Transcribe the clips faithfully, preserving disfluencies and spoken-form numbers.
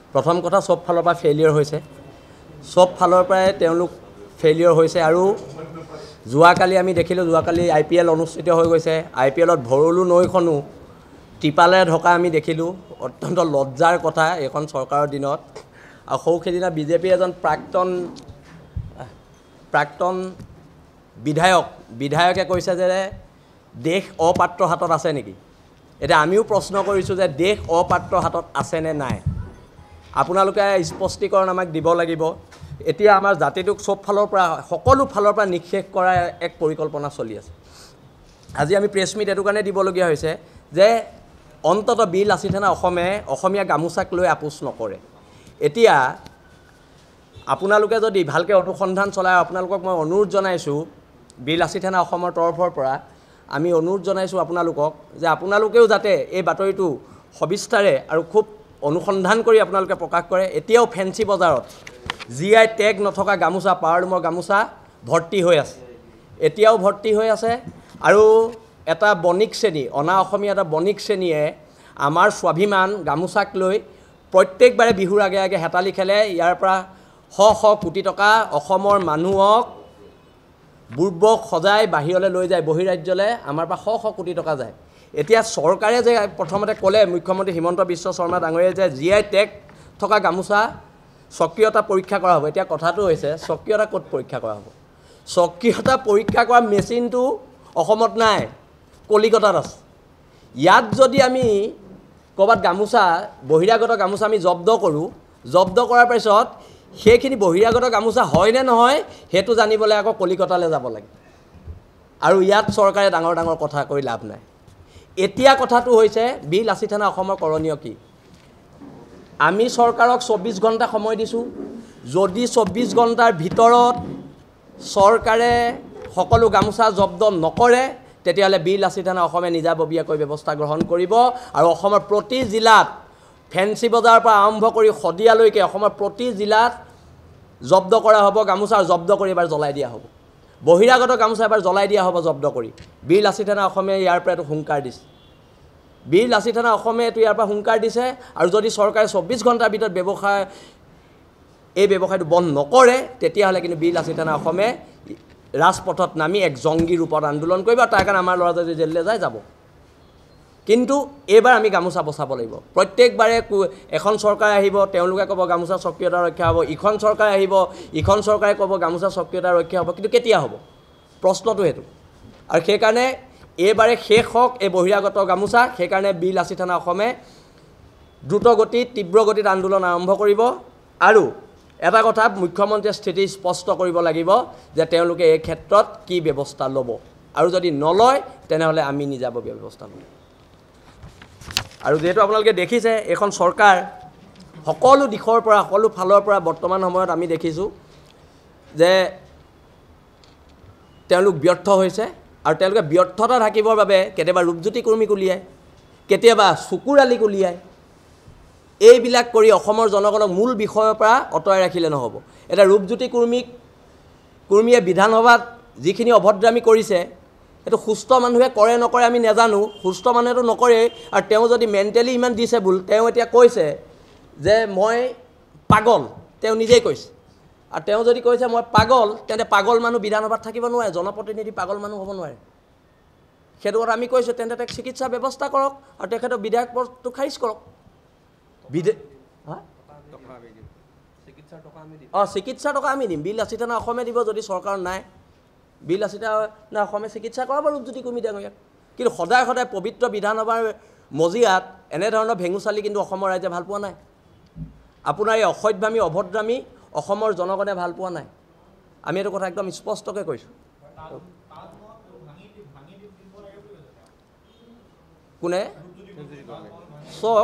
প্ৰথম কথা সব ফালৰ পৰা ফেইলিয়ৰ হৈছে সব ফালৰ পৰাই তেওঁলোক ফেইলিয়ৰ হৈছে আৰু যোৱাকালি আমি দেখিলোঁ যোৱাকালি আই পি এল অনুষ্ঠিত হৈ গৈছে আই পি এলত ভৰলু নৈখনো টিপালে ঢকা আমি দেখিলোঁ অত্যন্ত লজ্জাৰ কথা এখন চৰকাৰৰ দিনত আৰু সৌখেদিনা বিজেপিৰ এজন প্ৰাক্তন প্ৰাক্তন বিধায়ক বিধায়কে কৈছে যে দেশ অপাত্ৰ হাতত আছে নেকি এটা আমিও প্ৰশ্ন কৰিছোঁ যে দেশ অপাত্ৰ হাতত আছে নে নাই আপোনালোকে স্পষ্টীকৰণ আমাক দিব লাগিব এতিয়া আমাৰ জাতিটোক সব ফালৰ পৰা সকলো ফালৰ পৰা নিক্ষেপ কৰা এক পৰিকল্পনা চলি আছে আজি আমি প্ৰেছ মিট এটো কাৰণে দিবলগীয়া হৈছে যে অন্তত বি লাচিত সেনা অসমে অসমীয়া গামোচাক লৈ আপোচ নকৰে এতিয়া আপোনালোকে যদি ভালকৈ অনুসন্ধান চলাই আপোনালোকক মই অনুৰোধ জনাইছোঁ বি লাচিত সেনা অসমৰ তৰফৰ পৰা আমি অনুৰোধ জনাইছোঁ আপোনালোকক যে আপোনালোকেও যাতে এই বাতৰিটো সবিস্তাৰে আৰু খুব অনুসন্ধান কৰি আপোনালোকে প্ৰকাশ কৰে এতিয়াও ফেন্সি বজাৰত জি আই টেগ নথকা গামোচা পাৱাৰলুমৰ গামোচা ভৰ্তি হৈ আছে এতিয়াও ভৰ্তি হৈ আছে আৰু এটা বণিক শ্ৰেণী অনা অসমীয়া এটা বণিক শ্ৰেণীয়ে আমাৰ স্বাভিমান গামোচাক লৈ প্ৰত্যেকবাৰে বিহুৰ আগে আগে হেতালি খেলে ইয়াৰ পৰা শ শ কোটি টকা অসমৰ মানুহক বুৰ্বক সজাই বাহিৰলৈ লৈ যায় বহিৰাজ্যলৈ আমাৰ পৰা শ শ কোটি টকা যায় এতিয়া চৰকাৰে যে প্ৰথমতে ক'লে মুখ্যমন্ত্ৰী হিমন্ত বিশ্ব শৰ্মা ডাঙৰীয়াই যে জি আই টেগ থকা গামোচা স্বকীয়তা পৰীক্ষা কৰা হ'ব এতিয়া কথাটো হৈছে স্বকীয়তা ক'ত পৰীক্ষা কৰা হ'ব স্বকীয়তা পৰীক্ষা কৰা মেচিনটো অসমত নাই কলিকতাত আছে ইয়াত যদি আমি ক'ৰবাত গামোচা বহিৰাগত গামোচা আমি জব্দ কৰোঁ জব্দ কৰাৰ পিছত সেইখিনি বহিৰাগত গামোচা হয় নে নহয় সেইটো জানিবলৈ আকৌ কলিকতালৈ যাব লাগে আৰু ইয়াত চৰকাৰে ডাঙৰ ডাঙৰ কথা কৈ লাভ নাই এতিয়া কথাটো হৈছে বি লাচিত সেনা অসমৰ কৰণীয় কি আমি চৰকাৰক চৌব্বিছ ঘণ্টা সময় দিছোঁ যদি চৌব্বিছ ঘণ্টাৰ ভিতৰত চৰকাৰে সকলো গামোচা জব্দ নকৰে তেতিয়াহ'লে বি লাচিত সেনা অসমে নিজাববীয়াকৈ ব্যৱস্থা গ্ৰহণ কৰিব আৰু অসমৰ প্ৰতি জিলাত ফেন্সি বজাৰৰ পৰা আৰম্ভ কৰি শদিয়ালৈকে অসমৰ প্ৰতি জিলাত জব্দ কৰা হ'ব গামোচা জব্দ কৰি এবাৰ জ্বলাই দিয়া হ'ব বহিৰাগত গামোচা এবাৰ জ্বলাই দিয়া হ'ব জব্দ কৰি বীৰ লাচিত সেনা অসমে ইয়াৰ পৰা এইটো হুংকাৰ দিছে বীৰ লাচিত সেনা অসমে এইটো ইয়াৰ পৰা হুংকাৰ দিছে আৰু যদি চৰকাৰে চৌব্বিছ ঘণ্টাৰ ভিতৰত ব্যৱসায় এই ব্যৱসায়টো বন্ধ নকৰে তেতিয়াহ'লে কিন্তু বীৰ লাচিত সেনা অসমে ৰাজপথত নামি এক জংগী ৰূপত আন্দোলন কৰিব আৰু তাৰ কাৰণে আমাৰ ল'ৰা যদি জেললৈ যায় যাব কিন্তু এইবাৰ আমি গামোচা বচাব লাগিব প্ৰত্যেকবাৰে এখন চৰকাৰ আহিব তেওঁলোকে ক'ব গামোচা স্বকীয়তা ৰক্ষা হ'ব ইখন চৰকাৰ আহিব ইখন চৰকাৰে ক'ব গামোচা স্বকীয়তা ৰক্ষা হ'ব কিন্তু কেতিয়া হ'ব প্ৰশ্নটো সেইটো আৰু সেইকাৰণে এইবাৰে শেষ হওক এই বহিৰাগত গামোচা সেইকাৰণে বীৰ লাচিত সেনা অসমে দ্ৰুত গতিত তীব্ৰ গতিত আন্দোলন আৰম্ভ কৰিব আৰু এটা কথা মুখ্যমন্ত্ৰীয়ে স্থিতি স্পষ্ট কৰিব লাগিব যে তেওঁলোকে এই ক্ষেত্ৰত কি ব্যৱস্থা ল'ব আৰু যদি নলয় তেনেহ'লে আমি নিজাববীয়া ব্যৱস্থা ল'ম আৰু যেহেতু আপোনালোকে দেখিছে এখন চৰকাৰ সকলো দিশৰ পৰা সকলো ফালৰ পৰা বৰ্তমান সময়ত আমি দেখিছোঁ যে তেওঁলোক ব্যৰ্থ হৈছে আৰু তেওঁলোকে ব্যৰ্থতা ঢাকিবৰ বাবে কেতিয়াবা ৰূপজ্যোতি কুৰ্মীক উলিয়ায় কেতিয়াবা চকুৰ আলিক উলিয়ায় এইবিলাক কৰি অসমৰ জনগণক মূল বিষয়ৰ পৰা অঁতৰাই ৰাখিলে নহ'ব এটা ৰূপজ্যোতি কুৰ্মীক কুৰ্মীয়ে বিধানসভাত যিখিনি অভদ্ৰামী কৰিছে এইটো সুস্থ মানুহে কৰে নকৰে আমি নাজানো সুস্থ মানুহেতো নকৰে আৰু তেওঁ যদি মেণ্টেলি ইমান ডিছেবল তেওঁ এতিয়া কৈছে যে মই পাগল তেওঁ নিজেই কৈছে আৰু তেওঁ যদি কৈছে মই পাগল তেন্তে পাগল মানুহ বিধানসভাত থাকিব নোৱাৰে জনপ্ৰতিনিধি পাগল মানুহ হ'ব নোৱাৰে সেইটো কথা আমি কৈছোঁ তেন্তে তেওঁক চিকিৎসা ব্যৱস্থা কৰক আৰু তেখেতৰ বিধায়ক পদটো খাৰিজ কৰক বিধে অঁ চিকিৎসাৰ টকা আমি দিম বীৰ লাচিত সেনা অসমে দিব যদি চৰকাৰ নাই বীৰ লাচিত সেনা অসমে চিকিৎসা কৰাব ৰূপজ্যোতি কুৰ্মী ডাঙৰীয়াক কিন্তু সদায় সদায় পবিত্ৰ বিধানসভাৰ মজিয়াত এনেধৰণৰ ভেঙুচালি কিন্তু অসমৰ ৰাইজে ভাল পোৱা নাই আপোনাৰ এই অসভ্যামী অভদ্ৰামী অসমৰ জনগণে ভাল পোৱা নাই আমি এইটো কথা একদম স্পষ্টকৈ কৈছোঁ কোনে চক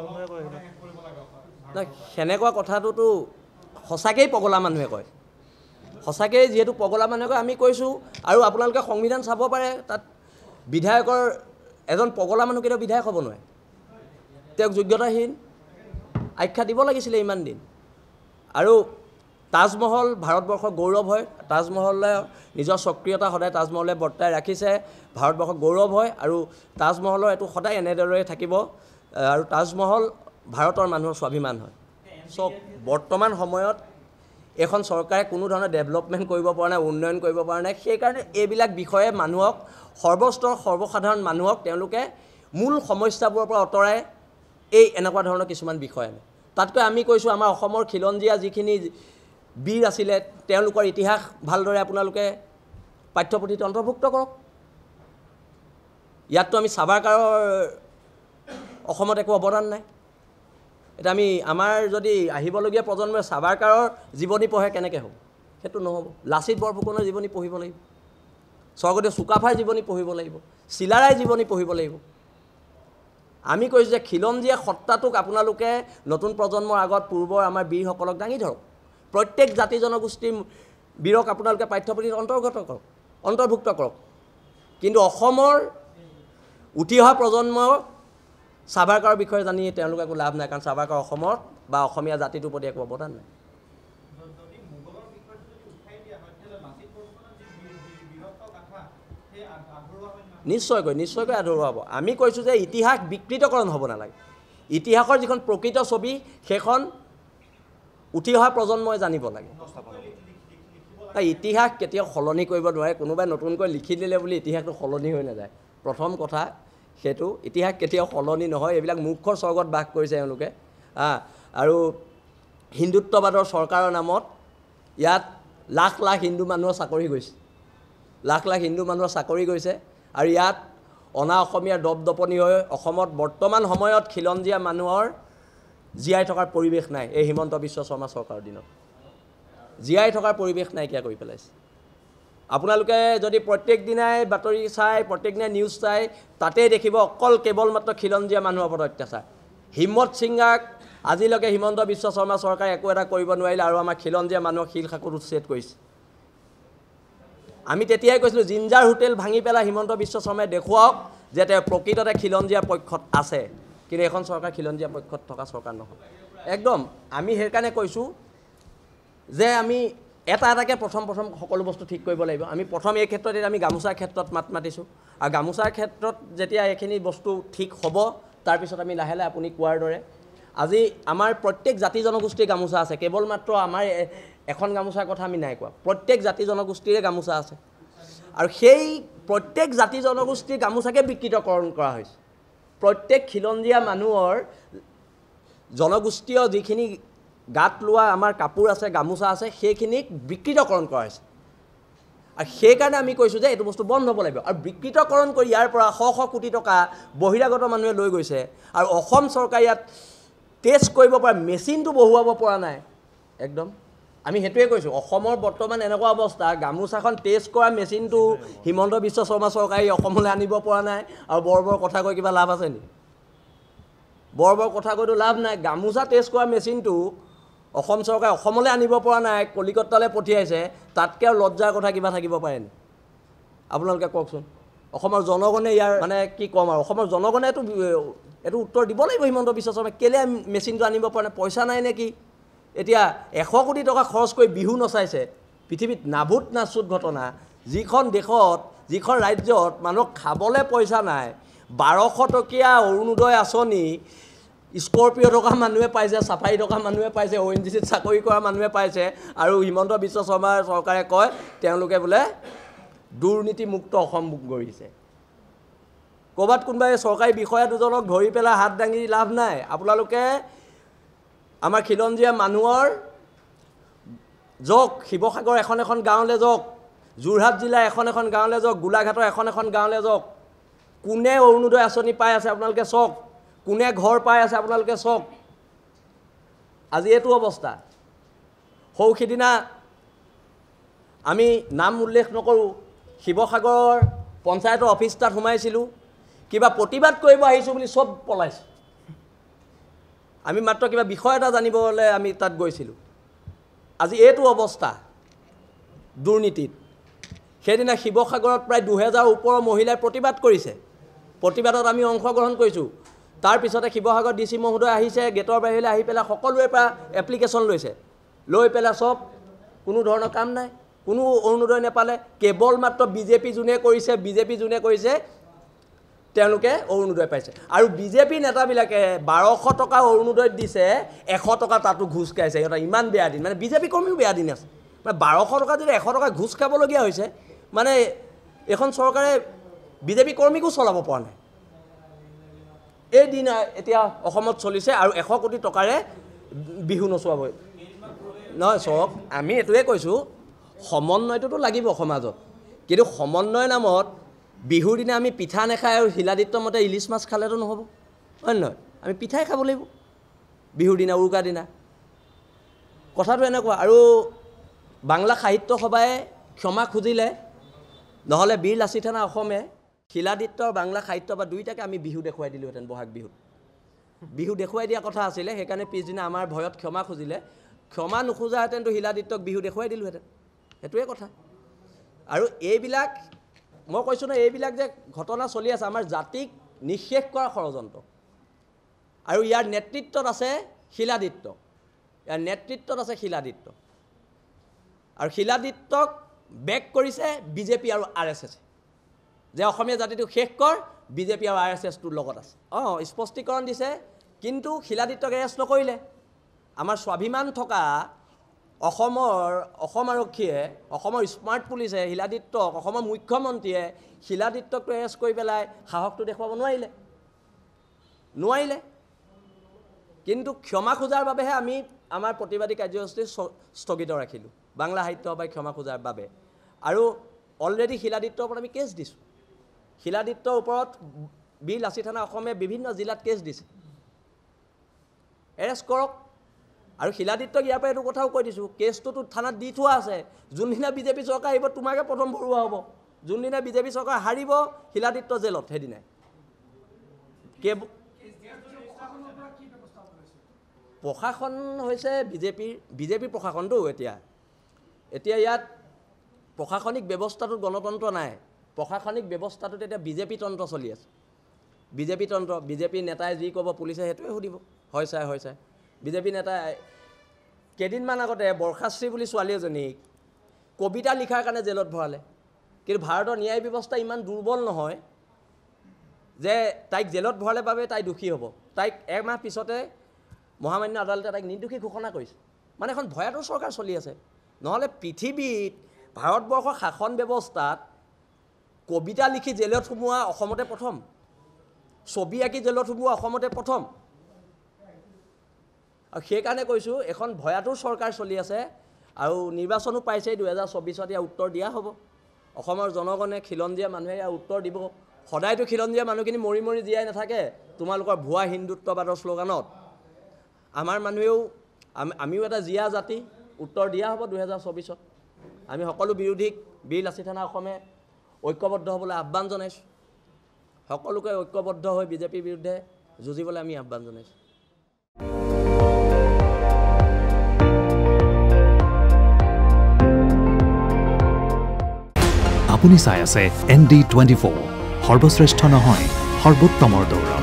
নাই সেনেকুৱা কথাটোতো সঁচাকৈয়ে পগলা মানুহে কয় সঁচাকৈয়ে যিহেতু পগলা মানুহে কয় আমি কৈছোঁ আৰু আপোনালোকে সংবিধান চাব পাৰে তাত বিধায়কৰ এজন পগলা মানুহ কেতিয়াও বিধায়ক হ'ব নোৱাৰে তেওঁক যোগ্যতাহীন আখ্যা দিব লাগিছিলে ইমান দিন আৰু তাজমহল ভাৰতবৰ্ষৰ গৌৰৱ হয় তাজমহলে নিজৰ সক্ৰিয়তা সদায় তাজমহলে বৰ্তাই ৰাখিছে ভাৰতবৰ্ষৰ গৌৰৱ হয় আৰু তাজমহলৰ এইটো সদায় এনেদৰে থাকিব আৰু তাজমহল ভাৰতৰ মানুহৰ স্বাভিমান হয় চাওক বৰ্তমান সময়ত এখন চৰকাৰে কোনো ধৰণৰ ডেভেলপমেণ্ট কৰিব পৰা নাই, উন্নয়ন কৰিব পৰা নাই। সেইকাৰণে এইবিলাক বিষয়ে মানুহক সৰ্বস্তৰ সৰ্বসাধাৰণ মানুহক তেওঁলোকে মূল সমস্যাবোৰৰ পৰা আঁতৰাই এই এনেকুৱা ধৰণৰ কিছুমান বিষয় আনে। তাতকৈ আমি কৈছোঁ আমাৰ অসমৰ খিলঞ্জীয়া যিখিনি বীৰ আছিলে তেওঁলোকৰ ইতিহাস ভালদৰে আপোনালোকে পাঠ্যপুথিত অন্তৰ্ভুক্ত কৰক। ইয়াততো আমি সাভাৰকাৰৰ অসমত একো অৱদান নাই। এতিয়া আমি আমাৰ যদি আহিবলগীয়া প্ৰজন্মই সাভাৰকাৰৰ জীৱনী পঢ়ে কেনেকৈ হ'ব? সেইটো নহ'ব। লাচিত বৰফুকনৰ জীৱনী পঢ়িব লাগিব, স্বৰ্গদেউ চুকাফাৰ জীৱনী পঢ়িব লাগিব, চিলাৰায় জীৱনী পঢ়িব লাগিব। আমি কৈছোঁ যে খিলঞ্জীয়া সত্তাটোক আপোনালোকে নতুন প্ৰজন্মৰ আগত পূৰ্বৰ আমাৰ বীৰসকলক দাঙি ধৰক। প্ৰত্যেক জাতি জনগোষ্ঠীৰ বীৰক আপোনালোকে পাঠ্যপুথিত অন্তৰ্গত কৰক, অন্তৰ্ভুক্ত কৰক। কিন্তু অসমৰ উঠি অহা প্ৰজন্মৰ সাভাৰকাৰৰ বিষয়ে জানি তেওঁলোকে একো লাভ নাই, কাৰণ সাভাৰকাৰ অসমত বা অসমীয়া জাতিটোৰ প্ৰতি একো অৱদান নাই। নিশ্চয়কৈ নিশ্চয়কৈ আধৰুৱা হ'ব। আমি কৈছোঁ যে ইতিহাস বিকৃতকৰণ হ'ব নালাগে। ইতিহাসৰ যিখন প্ৰকৃত ছবি সেইখন উঠি অহা প্ৰজন্মই জানিব লাগে। ইতিহাস কেতিয়াও সলনি কৰিব নোৱাৰে। কোনোবাই নতুনকৈ লিখি দিলে বুলি ইতিহাসটো সলনি হৈ নাযায়। প্ৰথম কথা সেইটো, ইতিহাস কেতিয়াও সলনি নহয়। এইবিলাক মূৰ্খৰ স্বৰ্গত বাস কৰিছে এওঁলোকে। আৰু হিন্দুত্ববাদৰ চৰকাৰৰ নামত ইয়াত লাখ লাখ হিন্দু মানুহৰ চাকৰি গৈছে, লাখ লাখ হিন্দু মানুহৰ চাকৰি গৈছে। আৰু ইয়াত অনা অসমীয়াৰ দপদপনি হৈ অসমত বৰ্তমান সময়ত খিলঞ্জীয়া মানুহৰ জীয়াই থকাৰ পৰিৱেশ নাই। এই হিমন্ত বিশ্ব শৰ্মা চৰকাৰৰ দিনত জীয়াই থকাৰ পৰিৱেশ নাইকিয়া কৰি পেলাইছে। আপোনালোকে যদি প্ৰত্যেক দিনাই বাতৰি চাই, প্ৰত্যেক দিনাই নিউজ চাই, তাতেই দেখিব অকল কেৱল মাত্ৰ খিলঞ্জীয়া মানুহৰ ওপৰত অত্যাচাৰ। হিম্মত সিঙাক আজিলৈকে হিমন্ত বিশ্ব শৰ্মা চৰকাৰে একো এটা কৰিব নোৱাৰিলে আৰু আমাৰ খিলঞ্জীয়া মানুহক শিল শাকুত উচ্ছেদ কৰিছে। আমি তেতিয়াই কৈছিলোঁ জিঞ্জাৰ হোটেল ভাঙি পেলাই হিমন্ত বিশ্ব শৰ্মাই দেখুৱাওক যে তেওঁ প্ৰকৃততে খিলঞ্জীয়া পক্ষত আছে। কিন্তু এখন চৰকাৰ খিলঞ্জীয়া পক্ষত থকা চৰকাৰ নহয় একদম। আমি সেইকাৰণে কৈছোঁ যে আমি এটা এটাকৈ প্ৰথম প্ৰথম সকলো বস্তু ঠিক কৰিব লাগিব। আমি প্ৰথম এই ক্ষেত্ৰত আমি গামোচাৰ ক্ষেত্ৰত মাত মাতিছোঁ। আৰু গামোচাৰ ক্ষেত্ৰত যেতিয়া এইখিনি বস্তু ঠিক হ'ব, তাৰপিছত আমি লাহে লাহে আপুনি কোৱাৰ দৰে আজি আমাৰ প্ৰত্যেক জাতি জনগোষ্ঠীৰ গামোচা আছে। কেৱল মাত্ৰ আমাৰ এখন গামোচাৰ কথা আমি নাই কোৱা, প্ৰত্যেক জাতি জনগোষ্ঠীৰে গামোচা আছে। আৰু সেই প্ৰত্যেক জাতি জনগোষ্ঠীৰ গামোচাকে বিকৃতকৰণ কৰা হৈছে। প্ৰত্যেক খিলঞ্জীয়া মানুহৰ জনগোষ্ঠীয় যিখিনি গাত লোৱা আমাৰ কাপোৰ আছে, গামোচা আছে, সেইখিনিক বিকৃতকৰণ কৰা হৈছে। আৰু সেইকাৰণে আমি কৈছোঁ যে এইটো বস্তু বন্ধ হ'ব লাগিব। আৰু বিকৃতকৰণ কৰি ইয়াৰ পৰা শ শ কোটি টকা বহিৰাগত মানুহে লৈ গৈছে। আৰু অসম চৰকাৰে ইয়াত টেষ্ট কৰিব পৰা মেচিনটো বহুৱাব পৰা নাই একদম। আমি সেইটোৱে কৈছোঁ, অসমৰ বৰ্তমান এনেকুৱা অৱস্থা, গামোচাখন টেষ্ট কৰা মেচিনটো হিমন্ত বিশ্ব শৰ্মা চৰকাৰে অসমলৈ আনিব পৰা নাই। আৰু বৰ বৰ কথা কৈ কিবা লাভ আছে নেকি? বৰ বৰ কথা কৈতো লাভ নাই। গামোচা টেষ্ট কৰা মেচিনটো অসম চৰকাৰে অসমলৈ আনিব পৰা নাই, কলিকতালৈ পঠিয়াইছে। তাতকৈ আৰু লজ্জাৰ কথা কিবা থাকিব পাৰেনি? আপোনালোকে কওকচোন। অসমৰ জনগণে ইয়াৰ মানে কি ক'ম আৰু, অসমৰ জনগণে এইটো এইটো উত্তৰ দিব লাগিব হিমন্ত বিশ্ব শৰ্মাই, কেলৈ মেচিনটো আনিব পৰা নাই? পইচা নাই নে কি? এতিয়া এশ কোটি টকা খৰচ কৰি বিহু নচাইছে। পৃথিৱীত নাভূত নাচুত ঘটনা। যিখন দেশত, যিখন ৰাজ্যত মানুহক খাবলৈ পইচা নাই, বাৰশ টকীয়া অৰুণোদয় আঁচনি স্কৰপিঅ' থকা মানুহে পাইছে, চাফাৰী থকা মানুহে পাইছে, অ' এন জি চিত চাকৰি কৰা মানুহে পাইছে। আৰু হিমন্ত বিশ্ব শৰ্মাৰ চৰকাৰে কয় তেওঁলোকে বোলে দুৰ্নীতিমুক্ত অসম গঢ়িছে। ক'ৰবাত কোনোবাই চৰকাৰী বিষয়া দুজনক ধৰি পেলাই হাত দাঙি লাভ নাই। আপোনালোকে আমাৰ খিলঞ্জীয়া মানুহৰ যাওক, শিৱসাগৰ এখন এখন গাঁৱলৈ যাওক, যোৰহাট জিলাৰ এখন এখন গাঁৱলৈ যাওক, গোলাঘাটৰ এখন এখন গাঁৱলৈ যাওক, কোনে অৰুণোদয় আঁচনি পাই আছে আপোনালোকে চাওক, কোনে ঘৰ পাই আছে আপোনালোকে চাওক। আজি এইটো অৱস্থা। সৌ সিদিনা আমি নাম উল্লেখ নকৰোঁ, শিৱসাগৰৰ পঞ্চায়তৰ অফিচ তাত সোমাইছিলোঁ, কিবা প্ৰতিবাদ কৰিব আহিছোঁ বুলি চব পলাইছে। আমি মাত্ৰ কিবা বিষয় এটা জানিবলৈ আমি তাত গৈছিলোঁ। আজি এইটো অৱস্থা দুৰ্নীতিত। সেইদিনা শিৱসাগৰত প্ৰায় দুহেজাৰ ওপৰৰ মহিলাই প্ৰতিবাদ কৰিছে। প্ৰতিবাদত আমি অংশগ্ৰহণ কৰিছোঁ। তাৰপিছতে শিৱসাগৰ ডি চি মহোদয় আহিছে, গেটৰ বাহিৰলৈ আহি পেলাই সকলোৰে পৰা এপ্লিকেশ্যন লৈছে। লৈ পেলাই চব কোনো ধৰণৰ কাম নাই, কোনো অৰুণোদয় নাপালে। কেৱল মাত্ৰ বিজেপি যোনে কৰিছে, বিজেপি যোনে কৰিছে তেওঁলোকে অৰুণোদয় পাইছে আৰু বিজেপি নেতাবিলাকে বাৰশ টকা অৰুণোদয়ত দিছে এশ টকা তাতো ঘুষ খাইছে সিহঁতৰ ইমান বেয়া দিন মানে বিজেপি কৰ্মীও বেয়া দিন আছে মানে বাৰশ টকা যদি এশ টকা ঘুষ খাবলগীয়া হৈছে মানে এখন চৰকাৰে বিজেপি কৰ্মীকো চলাব পৰা নাই এই দিন এতিয়া অসমত চলিছে আৰু এশ কোটি টকাৰে বিহু নচুৱাব নহয় চাওক আমি এইটোৱে কৈছোঁ সমন্বয়টোতো লাগিব সমাজত কিন্তু সমন্বয় নামত বিহুৰ দিনা আমি পিঠা নেখাই আৰু শিলাদিত্য মতে ইলিচ মাছ খালেতো নহ'ব হয় নহয় আমি পিঠাই খাব লাগিব বিহুৰ দিনা উৰুকা দিনা কথাটো এনেকুৱা আৰু বাংলা সাহিত্য সভাই ক্ষমা খুজিলে নহ'লে বীৰ লাচিত থানা অসমে শিলাদিত্য আৰু বাংলা সাহিত্য বা দুইটাকে আমি বিহু দেখুৱাই দিলোহেঁতেন বহাগ বিহুত বিহু দেখুৱাই দিয়া কথা আছিলে সেইকাৰণে পিছদিনা আমাৰ ভয়ত ক্ষমা খুজিলে ক্ষমা নোখোজাহেঁতেনতো শিলাদিত্যক বিহু দেখুৱাই দিলোহেঁতেন সেইটোৱে কথা আৰু এইবিলাক মই কৈছোঁ ন এইবিলাক যে ঘটনা চলি আছে আমাৰ জাতিক নিঃশেষ কৰা ষড়যন্ত্ৰ আৰু ইয়াৰ নেতৃত্বত আছে শিলাদিত্য ইয়াৰ নেতৃত্বত আছে শিলাদিত্য আৰু শিলাদিত্যক বেক কৰিছে বিজেপি আৰু আৰ এছ এছে যে অসমীয়া জাতিটোক শেষ কৰ বিজেপি আৰু আৰ এছ এছটোৰ লগত আছে অঁ স্পষ্টীকৰণ দিছে কিন্তু শিলাদিত্যক এৰেষ্ট নকৰিলে আমাৰ স্বাভিমান থকা অসমৰ অসম আৰক্ষীয়ে অসমৰ স্মাৰ্ট পুলিচে শিলাদিত্যক অসমৰ মুখ্যমন্ত্ৰীয়ে শিলাদিত্যকটো এৰেষ্ট কৰি পেলাই সাহসটো দেখুৱাব নোৱাৰিলে নোৱাৰিলে কিন্তু ক্ষমা খোজাৰ বাবেহে আমি আমাৰ প্ৰতিবাদী কাৰ্যসূচী স্থগিত ৰাখিলোঁ বাংলা সাহিত্য সভাই ক্ষমা খোজাৰ বাবে আৰু অলৰেডি শিলাদিত্যৰ ওপৰত আমি কেছ দিছোঁ শিলাদিত্যৰ ওপৰত বীৰ লাচিত থানা অসমে বিভিন্ন জিলাত কেছ দিছে এৰেষ্ট কৰক আৰু শিলাদিত্যক ইয়াৰ পৰা এইটো কথাও কৈ দিছোঁ কেছটোতো থানাত দি থোৱা আছে যোনদিনা বিজেপি চৰকাৰ আহিব তোমাকে প্ৰথম ভৰোৱা হ'ব যোনদিনা বিজেপি চৰকাৰ হাৰিব শিলাদিত্য জেলত সেইদিনাই প্ৰশাসন হৈছে বিজেপিৰ বিজেপিৰ প্ৰশাসনটো এতিয়া এতিয়া ইয়াত প্ৰশাসনিক ব্যৱস্থাটোত গণতন্ত্ৰ নাই প্ৰশাসনিক ব্যৱস্থাটোত এতিয়া বিজেপি তন্ত্ৰ চলি আছে বিজেপি তন্ত্ৰ বিজেপি নেতাই যি ক'ব পুলিচে সেইটোৱে সুধিব হয় ছাৰ হয় ছাৰ বিজেপি নেতাই কেইদিনমান আগতে বৰ্ষাশ্ৰী বুলি ছোৱালী এজনীক কবিতা লিখাৰ কাৰণে জেলত ভৰালে কিন্তু ভাৰতৰ ন্যায় ব্যৱস্থা ইমান দুৰ্বল নহয় যে তাইক জেলত ভৰালে বাবে তাই দোষী হ'ব তাইক একমাহ পিছতে মহামান্য আদালতে তাইক নিৰ্দোষী ঘোষণা কৰিছে মানে এখন ভয়াতুৰ চৰকাৰ চলি আছে নহ'লে পৃথিৱীত ভাৰতবৰ্ষৰ শাসন ব্যৱস্থাত কবিতা লিখি জেলত সোমোৱা অসমতে প্ৰথম ছবি আঁকি জেলত সোমোৱা অসমতে প্ৰথম আৰু সেইকাৰণে কৈছোঁ এখন ভয়াতুৰ চৰকাৰ চলি আছে আৰু নিৰ্বাচনো পাইছেই দুহেজাৰ চৌবিছত ইয়াৰ উত্তৰ দিয়া হ'ব অসমৰ জনগণে খিলঞ্জীয়া মানুহে ইয়াৰ উত্তৰ দিব সদায়তো খিলঞ্জীয়া মানুহখিনি মৰি মৰি জীয়াই নাথাকে তোমালোকৰ ভুৱা হিন্দুত্ববাদৰ শ্লোগানত আমাৰ মানুহেও আমিও এটা জীয়া জাতি উত্তৰ দিয়া হ'ব দুহেজাৰ চৌবিছত আমি সকলো বিৰোধীক বীৰ লাচিত থানা অসমে ঐক্যবদ্ধ হ'বলৈ আহ্বান জনাইছোঁ সকলোকে ঐক্যবদ্ধ হৈ বিজেপিৰ বিৰুদ্ধে যুঁজিবলৈ আমি আহ্বান জনাইছোঁ আপুনি চাই আছে এন ডি টুৱেণ্টি ফ'ৰ সৰ্বশ্ৰেষ্ঠ নহয় সৰ্বোত্তমৰ দৌৰ